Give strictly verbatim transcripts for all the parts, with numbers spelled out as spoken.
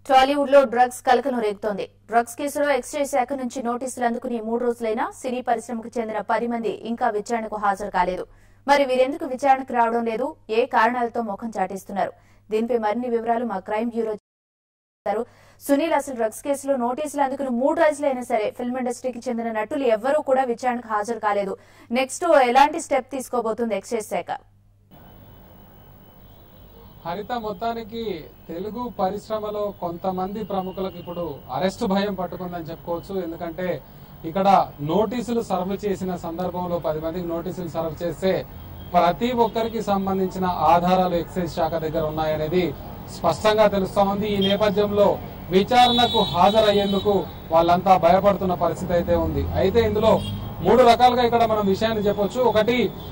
టాలీవుడ్ లో డ్రగ్స్ కలకలం రేగుతోంది. డ్రగ్స్ కేసులో ఎక్సైజ్ శాఖ నుంచి నోటీసులు అందుకుని మూడు రోజులైనా సినీ పరిశ్రమకు చెందిన పది మంది ఇంకా విచారణకు హాజరు కాలేదు. మరి వీరెందుకు విచారణకు రావడం లేదు, ఏ కారణాలతో ముఖం చాటేస్తున్నారు? దీనిపై మరిన్ని వివరాలు మా క్రైమ్ బ్యూరో. సునీల్, అసలు డ్రగ్స్ కేసులో నోటీసులు అందుకుని మూడు రోజులైనా సరే ఫిల్మ్ ఇండస్ట్రీకి చెందిన నటులు ఎవ్వరూ కూడా విచారణకు హాజరు కాలేదు. నెక్స్ట్ ఎలాంటి స్టెప్ తీసుకోబోతుంది ఎక్సైజ్ శాఖ? హరిత, మొత్తానికి తెలుగు పరిశ్రమలో కొంతమంది ప్రముఖులకు ఇప్పుడు అరెస్టు భయం పట్టుకుందని చెప్పుకోవచ్చు. ఎందుకంటే ఇక్కడ నోటీసులు సర్వ్ చేసిన సందర్భంలో పది మందికి నోటీసులు సర్వ్ చేస్తే ప్రతి ఒక్కరికి సంబంధించిన ఆధారాలు ఎక్సైజ్ శాఖ దగ్గర ఉన్నాయనేది స్పష్టంగా తెలుస్తా ఉంది. ఈ నేపథ్యంలో విచారణకు హాజరయ్యేందుకు వాళ్ళంతా భయపడుతున్న పరిస్థితి అయితే ఉంది. అయితే ఇందులో మూడు రకాలుగా ఇక్కడ మనం విషయాన్ని చెప్పొచ్చు. ఒకటి,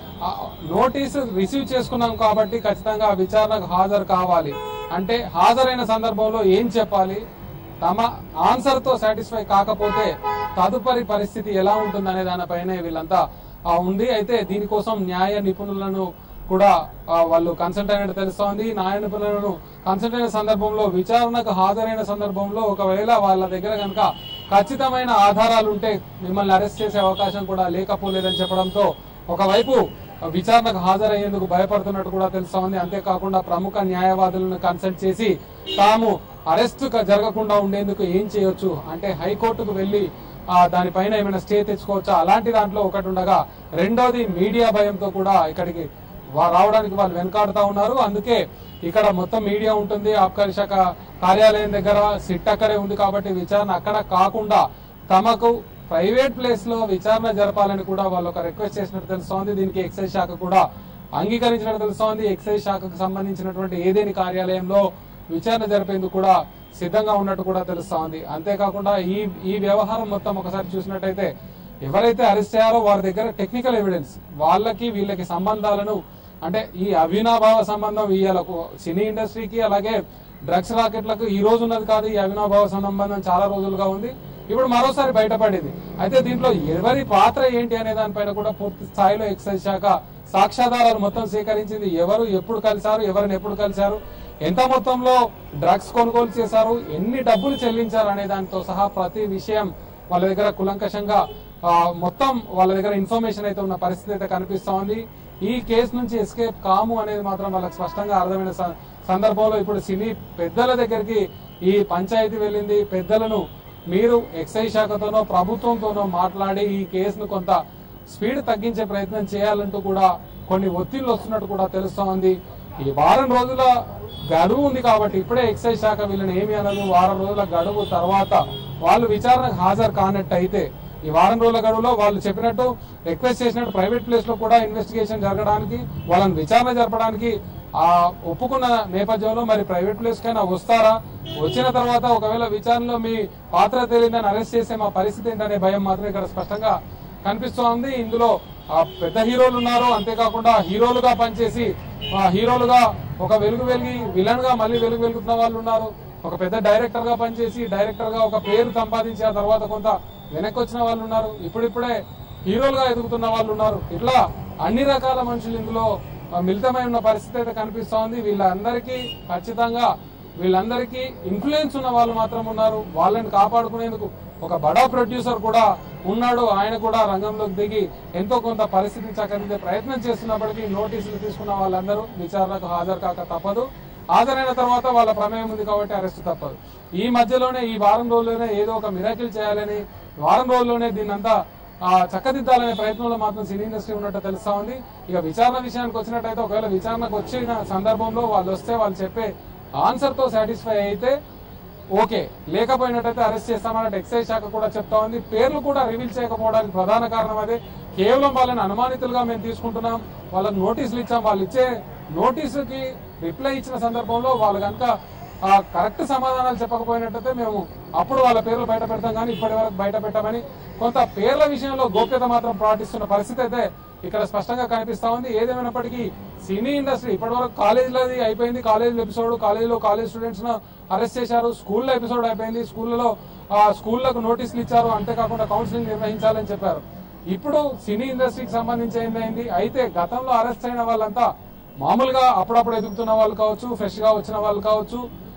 నోటీసు రిసీవ్ చేసుకున్నాం కాబట్టి ఖచ్చితంగా విచారణకు హాజరు కావాలి అంటే హాజరైన సందర్భంలో ఏం చెప్పాలి, తమ ఆన్సర్ తో సాటిస్ఫై కాకపోతే తదుపరి పరిస్థితి ఎలా ఉంటుందనే దానిపైనే వీళ్ళంతా ఉంది. అయితే దీనికోసం న్యాయ నిపుణులను కూడా వాళ్ళు కన్సల్ట్ అయినట్టు తెలుస్తోంది. న్యాయ నిపుణులను కన్సల్ట్ అయిన సందర్భంలో విచారణకు హాజరైన సందర్భంలో ఒకవేళ వాళ్ళ దగ్గర కనుక ఖచ్చితమైన ఆధారాలు ఉంటే మిమ్మల్ని అరెస్ట్ చేసే అవకాశం కూడా లేకపోలేదని చెప్పడంతో ఒకవైపు విచారణకు హాజరయ్యేందుకు భయపడుతున్నట్టు కూడా తెలుస్తా ఉంది. అంతేకాకుండా ప్రముఖ న్యాయవాదులను కన్సల్ట్ చేసి తాము అరెస్ట్ జరగకుండా ఉండేందుకు ఏం చేయొచ్చు అంటే హైకోర్టుకు వెళ్లి దానిపైన ఏమైనా స్టే తెచ్చుకోవచ్చా, అలాంటి దాంట్లో ఒకటి ఉండగా రెండోది మీడియా భయంతో కూడా ఇక్కడికి రావడానికి వాళ్ళు వెనకాడుతా ఉన్నారు. అందుకే ఇక్కడ మొత్తం మీడియా ఉంటుంది. ఆబ్కారీ శాఖ కార్యాలయం దగ్గర సిట్ అక్కడే ఉంది కాబట్టి విచారణ అక్కడ కాకుండా తమకు ప్రైవేట్ ప్లేస్ లో విచారణ జరపాలని కూడా వాళ్ళు ఒక రిక్వెస్ట్ చేసినట్టు తెలుస్తోంది. దీనికి ఎక్సైజ్ శాఖ కూడా అంగీకరించినట్టు తెలుస్తోంది. ఎక్సైజ్ శాఖకు సంబంధించినటువంటి ఏదేని కార్యాలయంలో విచారణ జరిపేందుకు కూడా సిద్ధంగా ఉన్నట్టు కూడా తెలుస్తా ఉంది. అంతేకాకుండా ఈ ఈ వ్యవహారం మొత్తం ఒకసారి చూసినట్టయితే ఎవరైతే అరెస్ట్ అయ్యారో వారి దగ్గర టెక్నికల్ ఎవిడెన్స్, వాళ్ళకి వీళ్ళకి సంబంధాలను అంటే ఈ అవినాభావ సంబంధం ఇయ్యాలకు సినీ ఇండస్ట్రీకి అలాగే డ్రగ్స్ రాకెట్లకు ఈ రోజు ఉన్నది కాదు. ఈ అవినాభావ సంబంధం చాలా రోజులుగా ఉంది. ఇప్పుడు మరోసారి బయటపడింది. అయితే దీంట్లో ఎవరి పాత్ర ఏంటి అనే దానిపైన కూడా పూర్తి స్థాయిలో ఎక్సైజ్ శాఖ సాక్ష్యాధారాలు మొత్తం సేకరించింది. ఎవరు ఎప్పుడు కలిశారు, ఎవరిని ఎప్పుడు కలిశారు, ఎంత మొత్తంలో డ్రగ్స్ కొనుగోలు చేశారు, ఎన్ని డబ్బులు చెల్లించారు అనే దానితో సహా ప్రతి విషయం వాళ్ళ దగ్గర కులంకషంగా మొత్తం వాళ్ళ దగ్గర ఇన్ఫర్మేషన్ అయితే ఉన్న పరిస్థితి అయితే కనిపిస్తా ఉంది. ఈ కేసు నుంచి ఎస్కేప్ కాము అనేది మాత్రం వాళ్ళకి స్పష్టంగా అర్థమైన సందర్భంలో ఇప్పుడు సినీ పెద్దల దగ్గరికి ఈ పంచాయతీ వెళ్ళింది. పెద్దలను మీరు ఎక్సైజ్ శాఖతోనో ప్రభుత్వంతోనో మాట్లాడి ఈ కేసును కొంత స్పీడ్ తగ్గించే ప్రయత్నం చేయాలంటూ కూడా కొన్ని ఒత్తిళ్లు వస్తున్నట్టు కూడా తెలుస్తా ఉంది. ఈ వారం రోజుల గడువు ఉంది కాబట్టి ఇప్పుడే ఎక్సైజ్ శాఖ వీళ్ళని ఏమి అనదు. వారం రోజుల గడువు తర్వాత వాళ్ళు విచారణకు హాజరు కానట్టయితే ఈ వారం రోజుల గడువులో వాళ్ళు చెప్పినట్టు రిక్వెస్ట్ చేసినట్టు ప్రైవేట్ ప్లేస్ లో కూడా ఇన్వెస్టిగేషన్ జరగడానికి వాళ్ళని విచారణ జరపడానికి ఆ ఒప్పుకున్న నేపథ్యంలో మరి ప్రైవేట్ ప్లేస్ కైనా వస్తారా, వచ్చిన తర్వాత ఒకవేళ విచారణలో మీ పాత్ర తెలియదని అరెస్ట్ చేసే మా పరిస్థితి ఏంటనే భయం మాత్రం ఇక్కడ స్పష్టంగా కనిపిస్తోంది. ఇందులో పెద్ద హీరోలు ఉన్నారు, అంతేకాకుండా హీరోలుగా పనిచేసి హీరోలుగా ఒక వెలుగు వెలిగి విలన్ గా మళ్ళీ వెలుగు వెలుగుతున్న వాళ్ళు ఉన్నారు. ఒక పెద్ద డైరెక్టర్ గా పనిచేసి డైరెక్టర్ గా ఒక పేరు సంపాదించి ఆ తర్వాత కొంత వెనక్కి వచ్చిన వాళ్ళు ఉన్నారు. ఇప్పుడిప్పుడే హీరోలుగా ఎదుగుతున్న వాళ్ళు ఉన్నారు. ఇట్లా అన్ని రకాల మనుషులు ఇందులో మిళితమై ఉన్న పరిస్థితి అయితే కనిపిస్తా ఉంది. వీళ్ళందరికీ ఖచ్చితంగా వీళ్ళందరికీ ఇన్ఫ్లుయెన్స్ ఉన్న వాళ్ళు మాత్రం ఉన్నారు. వాళ్ళని కాపాడుకునేందుకు ఒక బడా ప్రొడ్యూసర్ కూడా ఉన్నాడు. ఆయన కూడా రంగంలోకి దిగి ఎంతో కొంత పరిస్థితిని చక్కదిద్దే ప్రయత్నం చేస్తున్నప్పటికీ నోటీసులు తీసుకున్న వాళ్ళందరూ విచారణకు హాజరు కాక తప్పదు. హాజరైన తర్వాత వాళ్ళ ప్రమేయం ఉంది కాబట్టి అరెస్ట్ తప్పదు. ఈ మధ్యలోనే ఈ వారం రోజుల్లోనే ఏదో ఒక మిరాకిల్ చేయాలని, వారం రోజుల్లోనే దీన్నంతా చక్కదిద్దాలనే ప్రయత్నంలో మాత్రం సినీ ఇండస్ట్రీ ఉన్నట్టు తెలుస్తా ఉంది. ఇక విచారణ విషయానికి వచ్చినట్టయితే ఒకవేళ విచారణకు వచ్చిన సందర్భంలో వాళ్ళు వస్తే వాళ్ళు చెప్పే ఆన్సర్ తో సాటిస్ఫై అయితే ఓకే, లేకపోయినట్టయితే అరెస్ట్ చేస్తామన్నట్టు ఎక్సైజ్ శాఖ కూడా చెప్తా ఉంది. పేర్లు కూడా రివీల్ చేయకపోవడానికి ప్రధాన కారణం అదే. కేవలం వాళ్ళని అనుమానితులుగా మేము తీసుకుంటున్నాం, వాళ్ళకి నోటీసులు ఇచ్చాం, వాళ్ళు ఇచ్చే నోటీసుకి రిప్లై ఇచ్చిన సందర్భంలో వాళ్ళు కనుక కరెక్ట్ సమాధానాలు చెప్పకపోయినట్టయితే మేము అప్పుడు వాళ్ళ పేర్లు బయట పెడతాం కానీ ఇప్పటి వరకు బయట పెట్టామని కొంత పేర్ల విషయంలో గోప్యత మాత్రం పాటిస్తున్న పరిస్థితి అయితే ఇక్కడ స్పష్టంగా కనిపిస్తా ఉంది. ఏదేమైనప్పటికీ సినీ ఇండస్ట్రీ ఇప్పటి వరకు కాలేజీలది అయిపోయింది. కాలేజీల ఎపిసోడ్, కాలేజీలో కాలేజ్ స్టూడెంట్స్ ను అరెస్ట్ చేశారు. స్కూల్లో ఎపిసోడ్ అయిపోయింది. స్కూళ్లలో స్కూళ్లకు నోటీసులు ఇచ్చారు. అంతేకాకుండా కౌన్సిలింగ్ నిర్వహించాలని చెప్పారు. ఇప్పుడు సినీ ఇండస్ట్రీకి సంబంధించి ఏందైంది అయితే గతంలో అరెస్ట్ అయిన వాళ్ళంతా మామూలుగా అప్పుడప్పుడు ఎదుగుతున్న వాళ్ళు కావచ్చు, ఫ్రెష్ గా వచ్చిన వాళ్ళు కావచ్చు,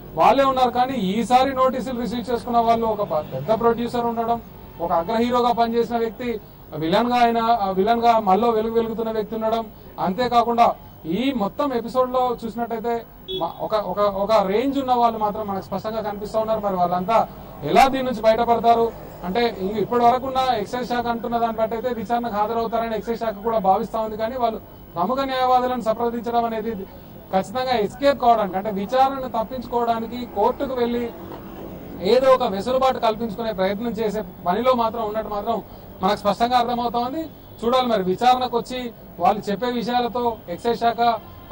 వాళ్ళే ఉన్నారు. కానీ ఈసారి నోటీసులు రిసీవ్ చేసుకున్న వాళ్ళు ఒక పెద్ద ప్రొడ్యూసర్ ఉండడం, ఒక అగ్ర హీరోగా పనిచేసిన వ్యక్తి విలన్ గా ఆయన విలన్ గా మళ్ళీ వెలుగు వెలుగుతున్న వ్యక్తి ఉండడం, అంతేకాకుండా ఈ మొత్తం ఎపిసోడ్ లో చూసినట్టయితే ఒక ఒక ఒక రేంజ్ ఉన్న వాళ్ళు మాత్రం మనకు స్పష్టంగా కనిపిస్తూ ఉన్నారు. మరి వాళ్ళంతా ఎలా దీని నుంచి బయటపడతారు అంటే ఇప్పటి వరకు ఉన్న ఎక్సైజ్ శాఖ అంటున్న దాన్ని బట్టి అయితే విచారణకు హాజరవుతారని ఎక్సైజ్ శాఖ కూడా భావిస్తా ఉంది. కానీ వాళ్ళు ప్రముఖ న్యాయవాదులను సంప్రదించడం అనేది ఖచ్చితంగా ఎస్కేప్ కావడానికి, అంటే విచారణను తప్పించుకోవడానికి కోర్టుకు వెళ్లి ఏదో ఒక వెసులుబాటు కల్పించుకునే ప్రయత్నం చేసే పనిలో మాత్రం ఉన్నట్టు మాత్రం మనకు స్పష్టంగా అర్థమవుతా ఉంది. చూడాలి మరి విచారణకు వచ్చి వాళ్ళు చెప్పే విషయాలతో ఎక్సైజ్ శాఖ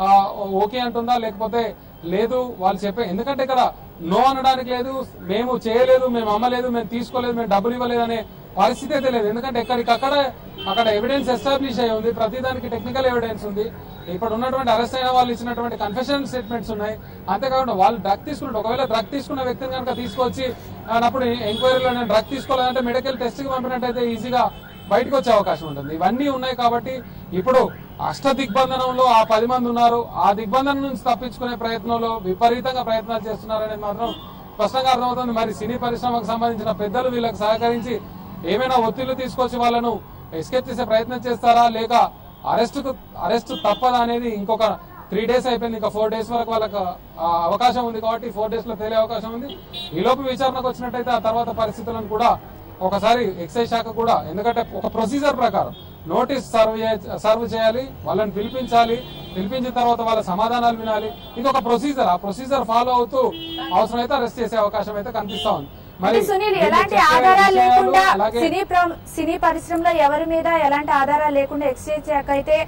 ఓకే అంటుందా లేకపోతే లేదు వాళ్ళు చెప్పే, ఎందుకంటే ఇక్కడ నో అనడానికి లేదు, మేము చేయలేదు, మేము అమ్మలేదు, మేము తీసుకోలేదు, మేము డబ్బులు ఇవ్వలేదు అనే పరిస్థితి అయితే లేదు. ఎందుకంటే ఎక్కడికక్కడ అక్కడ ఎవిడెన్స్ ఎస్టాబ్లిష్ అయి ఉంది, ప్రతిదానికి టెక్నికల్ ఎవిడెన్స్ ఉంది. ఇప్పుడు ఉన్నటువంటి అరెస్ట్ అయిన వాళ్ళు ఇచ్చినటువంటి కన్ఫెషన్ స్టేట్మెంట్స్ ఉన్నాయి. అంతేకాకుండా వాళ్ళు డ్రగ్ తీసుకున్నట్టు ఒకవేళ డ్రగ్ తీసుకున్న వ్యక్తిని కనుక తీసుకొచ్చి అప్పుడు ఎంక్వైరీలో నేను డ్రగ్ తీసుకోలేదంటే మెడికల్ టెస్ట్ కి పంపినట్టయితే ఈజీగా బయటకు వచ్చే అవకాశం ఉంటుంది. ఇవన్నీ ఉన్నాయి కాబట్టి ఇప్పుడు అష్ట దిగ్బంధనంలో ఆ పది మంది ఉన్నారు. ఆ దిగ్బంధనం నుంచి తప్పించుకునే ప్రయత్నంలో విపరీతంగా ప్రయత్నాలు చేస్తున్నారనేది మాత్రం స్పష్టంగా అర్థమవుతుంది. మరి సినీ పరిశ్రమకు సంబంధించిన పెద్దలు వీళ్ళకి సహకరించి ఏమైనా ఒత్తిళ్లు తీసుకొచ్చి వాళ్ళను ఎస్కేప్ చేసే ప్రయత్నం చేస్తారా లేక అరెస్ట్ అరెస్ట్ తప్పదా అనేది ఇంకొక త్రీ డేస్ అయిపోయింది, ఇంకా ఫోర్ డేస్ వరకు వాళ్ళకి అవకాశం ఉంది. కాబట్టి ఫోర్ డేస్ లో తేలే అవకాశం ఉంది. ఈ లోపు విచారణకు వచ్చినట్టయితే ఆ తర్వాత పరిస్థితులను కూడా ఒకసారి ఎక్సైజ్ శాఖ కూడా, ఎందుకంటే ఒక ప్రొసీజర్ ప్రకారం నోటీస్ సర్వ్ సర్వ్ చేయాలి, వాళ్ళని పిలిపించాలి, పిలిపించిన తర్వాత వాళ్ళ సమాధానాలు వినాలి. ఇంకొక ప్రొసీజర్, ఆ ప్రొసీజర్ ఫాలో అవుతూ అవసరమైతే అరెస్ట్ చేసే అవకాశం అయితే కనిపిస్తా ఉంది. మరి సునీల్, ఎలాంటి ఆధారాలు లేకుండా సినీ సినీ పరిశ్రమలో ఎవరి మీద ఎలాంటి ఆధారాలు లేకుండా ఎక్సైజ్ శాఖ అయితే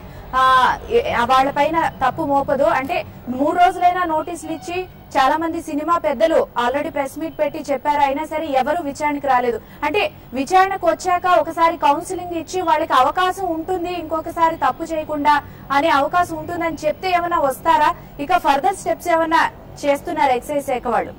వాళ్ళ పైన తప్పు మోపదు. అంటే మూడు రోజులైనా నోటీసులు ఇచ్చి చాలా మంది సినిమా పెద్దలు ఆల్రెడీ ప్రెస్ మీట్ పెట్టి చెప్పారు, అయినా సరే ఎవరు విచారణకు రాలేదు. అంటే విచారణకు వచ్చాక ఒకసారి కౌన్సిలింగ్ ఇచ్చి వాళ్ళకి అవకాశం ఉంటుంది, ఇంకొకసారి తప్పు చేయకుండా అనే అవకాశం ఉంటుందని చెప్తే ఏమైనా వస్తారా? ఇక ఫర్దర్ స్టెప్స్ ఏమైనా చేస్తున్నారు ఎక్సైజ్ శాఖ వాళ్ళు?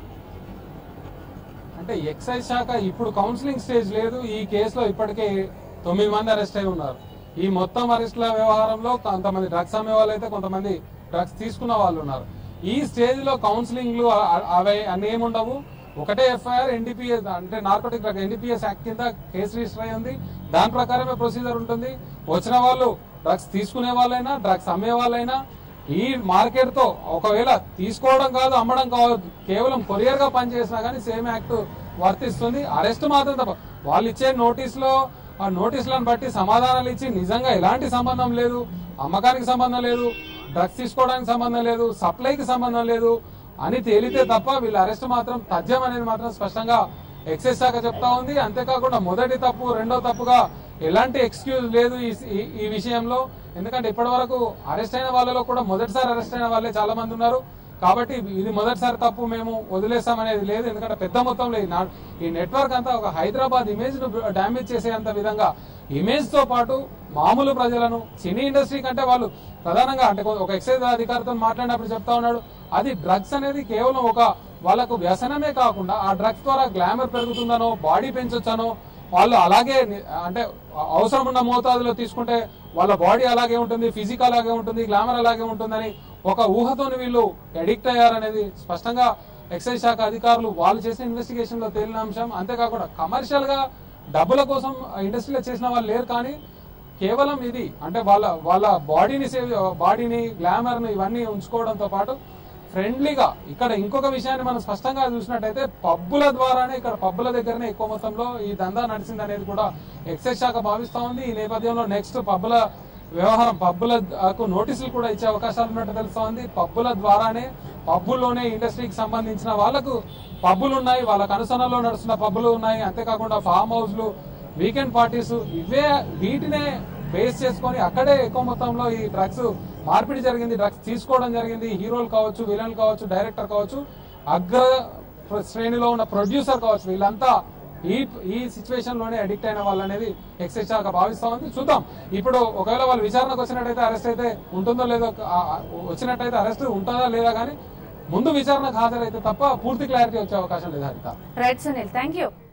అంటే ఎక్సైజ్ శాఖ ఇప్పుడు కౌన్సిలింగ్ స్టేజ్ లేదు. ఈ కేసులో ఇప్పటికే తొమ్మిది మంది అరెస్ట్ అయి ఉన్నారు. ఈ మొత్తం అరెస్టుల వ్యవహారంలో కొంతమంది డ్రగ్స్ అమ్మే వాళ్ళు అయితే కొంతమంది డ్రగ్స్ తీసుకున్న వాళ్ళు ఉన్నారు. ఈ స్టేజ్ లో కౌన్సిలింగ్లు అవి అన్ని ఏముండవు. ఒకటే ఎఫ్ఐఆర్ ఎన్డీపీఎస్ అంటే నార్కోటిక్ డ్రగ్ ఎన్డీపీఎస్ యాక్ట్ కింద కేసు రిజిస్టర్ అయి ఉంది. దాని ప్రకారమే ప్రొసీజర్ ఉంటుంది. వచ్చిన వాళ్ళు డ్రగ్స్ తీసుకునే వాళ్ళైనా డ్రగ్స్ అమ్మే వాళ్ళైనా ఈ మార్కెట్ తో ఒకవేళ తీసుకోవడం కాదు అమ్మడం కాదు కేవలం కొరియర్ గా పనిచేసినా కానీ సేమ్ యాక్ట్ వర్తిస్తుంది. అరెస్ట్ మాత్రం తప్ప. వాళ్ళు ఇచ్చే నోటీసులో ఆ నోటీసులను బట్టి సమాధానాలు ఇచ్చి నిజంగా ఎలాంటి సంబంధం లేదు, అమ్మకానికి సంబంధం లేదు, డ్రగ్స్ తీసుకోవడానికి సంబంధం లేదు, సప్లైకి సంబంధం లేదు అని తేలితే తప్ప వీళ్ళ అరెస్ట్ మాత్రం తథ్యం అనేది మాత్రం స్పష్టంగా ఎక్సైజ్ శాఖ చెప్తా ఉంది. అంతేకాకుండా మొదటి తప్పు రెండో తప్పుగా ఎలాంటి ఎక్స్క్యూజ్ లేదు ఈ విషయంలో. ఎందుకంటే ఇప్పటి వరకు అరెస్ట్ అయిన వాళ్ళలో కూడా మొదటిసారి అరెస్ట్ అయిన వాళ్ళే చాలా మంది ఉన్నారు. కాబట్టి ఇది మొదటిసారి తప్పు మేము వదిలేస్తామనేది లేదు. ఎందుకంటే పెద్ద మొత్తంలో ఈ నెట్వర్క్ అంతా ఒక హైదరాబాద్ ఇమేజ్ ను డ్యామేజ్ చేసేంత విధంగా ఇమేజ్ తో పాటు మామూలు ప్రజలను సినీ ఇండస్ట్రీ కంటే వాళ్ళు ప్రధానంగా అంటే ఒక ఎక్సైజ్ అధికారితో మాట్లాడినప్పుడు చెప్తా ఉన్నాడు, అది డ్రగ్స్ అనేది కేవలం ఒక వాళ్ళకు వ్యసనమే కాకుండా ఆ డ్రగ్స్ ద్వారా గ్లామర్ పెరుగుతుందనో బాడీ పెంచొచ్చనో వాళ్ళు అలాగే అంటే అవసరం ఉన్న మోతాదులో తీసుకుంటే వాళ్ళ బాడీ అలాగే ఉంటుంది, ఫిజిక్ అలాగే ఉంటుంది, గ్లామర్ అలాగే ఉంటుందని ఒక ఊహతోని వీళ్ళు అడిక్ట్ అయ్యారనేది స్పష్టంగా ఎక్సైజ్ శాఖ అధికారులు వాళ్ళు చేసిన ఇన్వెస్టిగేషన్ లో తేలిన అంశం. అంతేకాకుండా కమర్షియల్ గా డబ్బుల కోసం ఇండస్ట్రీలో చేసిన వాళ్ళు లేరు. కానీ కేవలం ఇది అంటే వాళ్ళ వాళ్ళ బాడీని సేవ్ బాడీని గ్లామర్ ను ఇవన్నీ ఉంచుకోవడంతో పాటు ఫ్రెండ్లీగా ఇక్కడ ఇంకొక విషయాన్ని మనం స్పష్టంగా చూసినట్టయితే పబ్బుల ద్వారానే ఇక్కడ పబ్బుల దగ్గరనే ఎక్కువ మొత్తంలో ఈ దందా నడిచింది అనేది కూడా ఎక్సైజ్ శాఖ భావిస్తా ఉంది. ఈ నేపథ్యంలో నెక్స్ట్ పబ్బుల వ్యవహారం పబ్బులకు నోటీసులు కూడా ఇచ్చే అవకాశాలు ఉన్నట్టు తెలుస్తా ఉంది. పబ్బుల ద్వారానే పబ్బుల్లోనే ఇండస్ట్రీకి సంబంధించిన వాళ్ళకు పబ్బులు ఉన్నాయి, వాళ్ళకు అనుసరణలో నడుస్తున్న పబ్బులు ఉన్నాయి. అంతేకాకుండా ఫామ్ హౌస్లు, వీకెండ్ పార్టీస్ ఇవే వీటినే బేస్ చేసుకొని అక్కడే ఎక్కువ మొత్తంలో ఈ డ్రగ్స్ మార్పిడి జరిగింది, డ్రగ్స్ తీసుకోవడం జరిగింది. హీరోలు కావచ్చు, విలన్లు కావచ్చు, డైరెక్టర్ కావచ్చు, అగ్ర శ్రేణిలో ఉన్న ప్రొడ్యూసర్ కావచ్చు, వీళ్ళంతా ఈ ఈ సిచ్యువేషన్ లోనే అడిక్ట్ అయిన వాళ్ళు అనేది ఎక్సైజ్ శాఖ భావిస్తా ఉంది. చూద్దాం ఇప్పుడు ఒకవేళ వాళ్ళు విచారణకు వచ్చినట్టయితే అరెస్ట్ అయితే ఉంటుందో లేదో, వచ్చినట్టయితే అరెస్ట్ ఉంటుందా లేదా కానీ ముందు విచారణకు హాజరైతే తప్ప పూర్తి క్లారిటీ వచ్చే అవకాశం లేదు. Haritha. Right Sunil, thank you.